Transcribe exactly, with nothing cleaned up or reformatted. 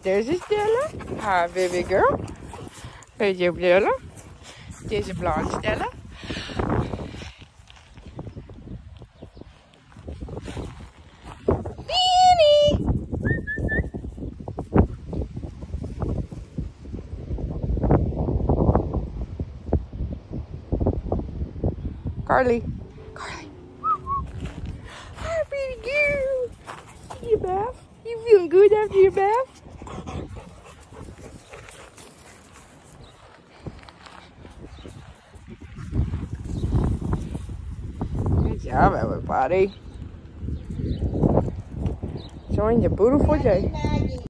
There's Stella. Hi, baby girl. There's your Stella. There's your blonde Stella. Beanie. Carly. Carly. Hi, baby girl. You bath? You feeling good after your bath? Good job, everybody. Enjoying your beautiful day.